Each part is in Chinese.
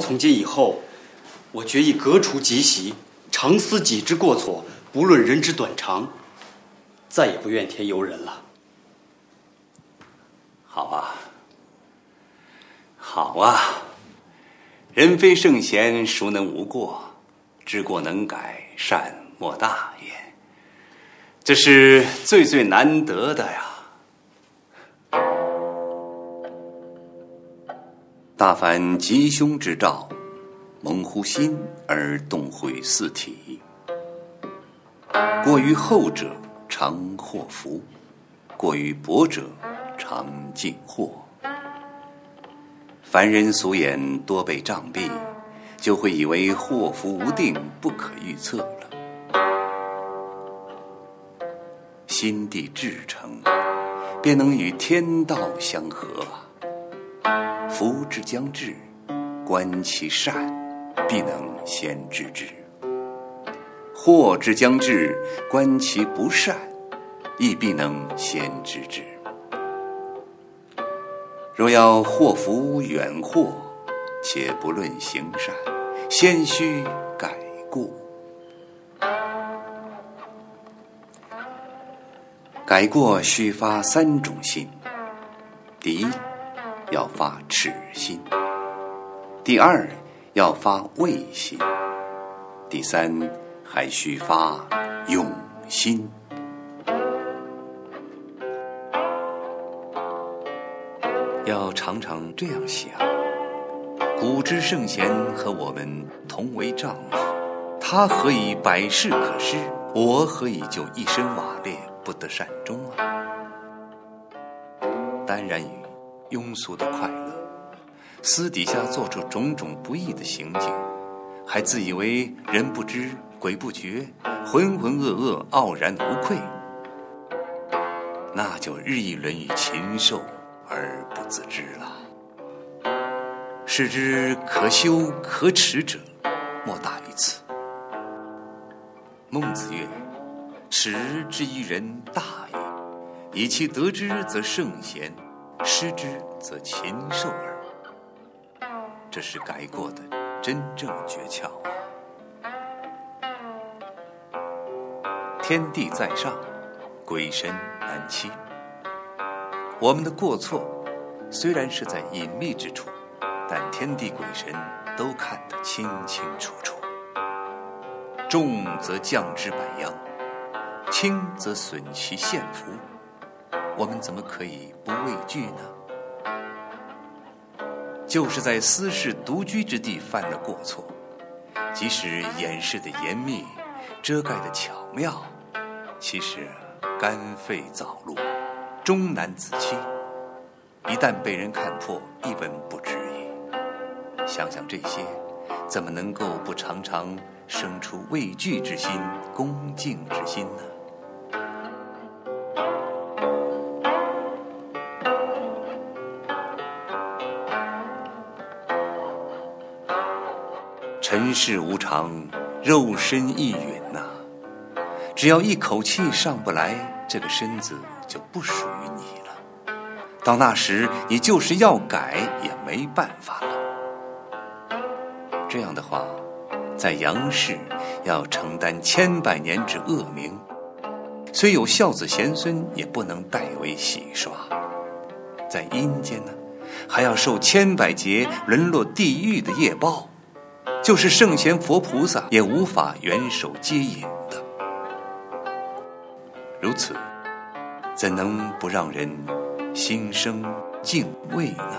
从今以后，我决意革除籍习，常思己之过错，不论人之短长，再也不怨天尤人了。 好啊，好啊！人非圣贤，孰能无过？知过能改，善莫大焉。这是最难得的呀！大凡吉凶之兆，蒙乎心而动乎于四体。过于厚者，常祸福；过于薄者，常尽祸。凡人俗言多被障蔽，就会以为祸福无定，不可预测了。心地至诚，便能与天道相合。福之将至，观其善，必能先知之；祸之将至，观其不善，亦必能先知之。若要祸福远祸，且不论行善，先须改过。改过须发3种心：第一，要发耻心；第二，要发畏心；第三，还须发勇心。要常常这样想：古之圣贤和我们同为丈夫，他何以百事可施，我何以就一身瓦裂不得善终啊？淡然于庸俗的快乐，私底下做出种种不义的行径，还自以为人不知鬼不觉，浑浑噩噩，傲然无愧，那就日益沦于禽兽而不自知了。是之可羞可耻者，莫大于此。孟子曰：耻之于人大也，以其得之则圣贤，失之则禽兽耳。这是改过的真正诀窍啊！天地在上，鬼神难欺。我们的过错虽然是在隐秘之处，但天地鬼神都看得清清楚楚。重则降之百殃，轻则损其献福，我们怎么可以不畏惧呢？就是在私事独居之地犯了过错，即使掩饰的严密，遮盖的巧妙，其实肝肺早露，终难自欺。一旦被人看破，一文不值矣。想想这些，怎么能够不常常生出畏惧之心、恭敬之心呢？尘世无常，肉身亦陨呐。只要一口气上不来，这个身子就不属于你了。到那时，你就是要改也没办法了。这样的话，在阳世要承担千百年之恶名，虽有孝子贤孙，也不能代为洗刷。在阴间呢，还要受千百劫沦落地狱的业报，就是圣贤佛菩萨也无法援手接引的。如此，怎能不让人心生敬畏呢？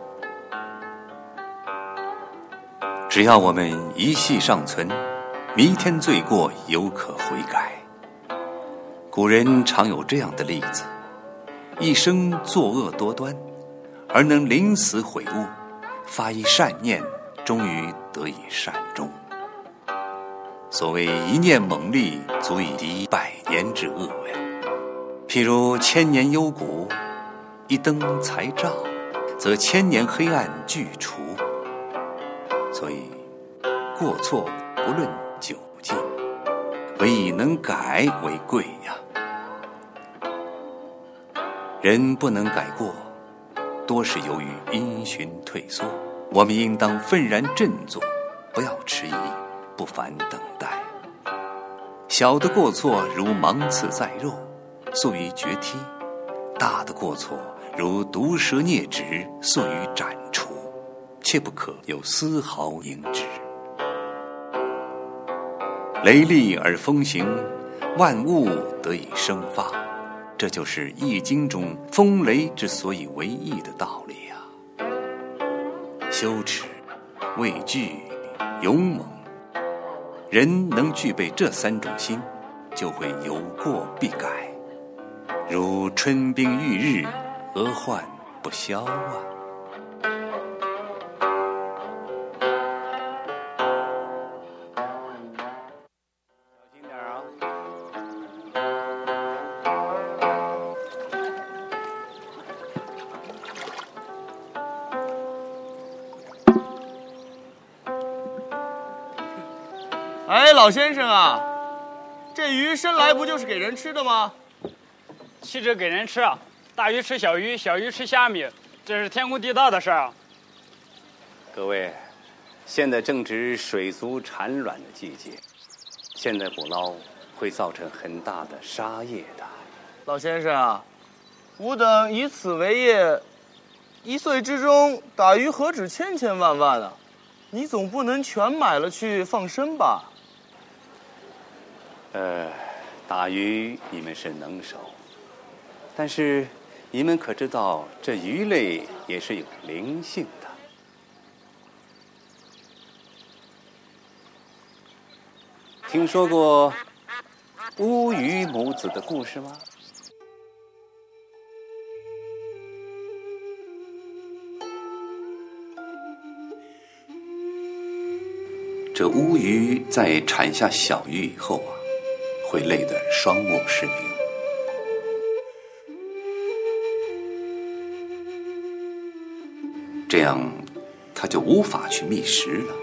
只要我们一息尚存，弥天罪过犹可悔改。古人常有这样的例子：一生作恶多端，而能临死悔悟，发一善念，终于得以善终。所谓一念猛力，足以敌100年之恶呀。譬如千年幽谷，一灯才照，则千年黑暗俱除。所以过错不论久近，唯以能改为贵呀。人不能改过，多是由于因循退缩， 我们应当愤然振作，不要迟疑，不烦等待。小的过错如芒刺在肉，速于决踢；大的过错如毒蛇啮指，速于斩除，切不可有丝毫应之。雷厉而风行，万物得以生发，这就是《易经》中风雷之所以为易的道理啊。羞耻、畏惧、勇猛，人能具备这3种心，就会有过必改，如春冰遇日，俄患不消啊。小心点啊！ 哎，老先生啊，这鱼生来不就是给人吃的吗？ 岂止给人吃啊！大鱼吃小鱼，小鱼吃虾米，这是天公地道的事儿啊！ 各位，现在正值水族产卵的季节，现在捕捞会造成很大的杀业的。 老先生啊，吾等以此为业，1岁之中打鱼何止千千万万啊！你总不能全买了去放生吧？ 打鱼你们是能手，但是你们可知道这鱼类也是有灵性的？听说过乌鱼母子的故事吗？这乌鱼在产下小鱼以后啊，会累得双目失明，这样它就无法去觅食了。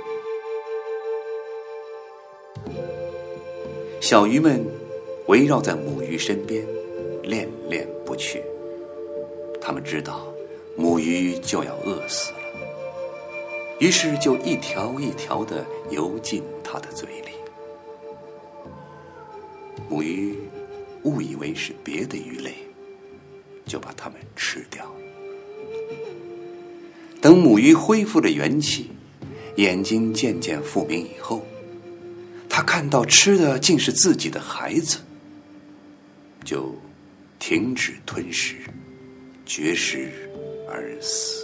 小鱼们围绕在母鱼身边，恋恋不去。他们知道母鱼就要饿死了，于是就一条一条地游进它的嘴里。母鱼误以为是别的鱼类，就把它们吃掉了。等母鱼恢复了元气，眼睛渐渐复明以后，它看到吃的竟是自己的孩子，就停止吞食，绝食而死。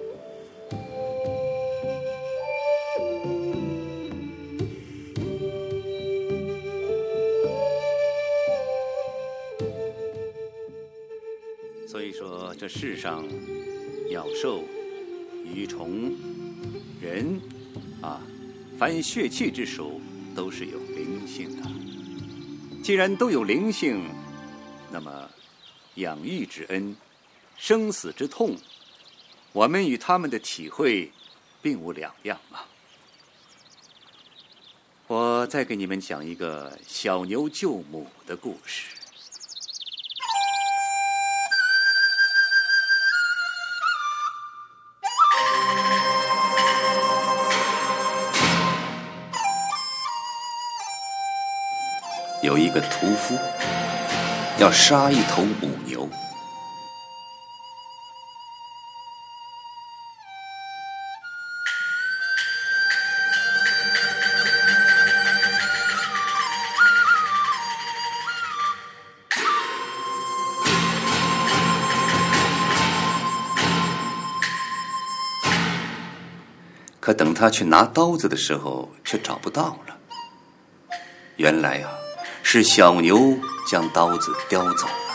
所以说，这世上鸟兽、鱼虫、人啊，凡血气之属都是有灵性的。既然都有灵性，那么养育之恩、生死之痛，我们与他们的体会并无两样嘛。我再给你们讲一个小牛救母的故事。有一个屠夫要杀一头母牛，可等他去拿刀子的时候，却找不到了。原来啊，是小牛将刀子叼走了。